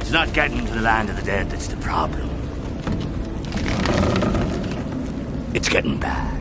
It's not getting to the land of the dead that's the problem. It's getting bad.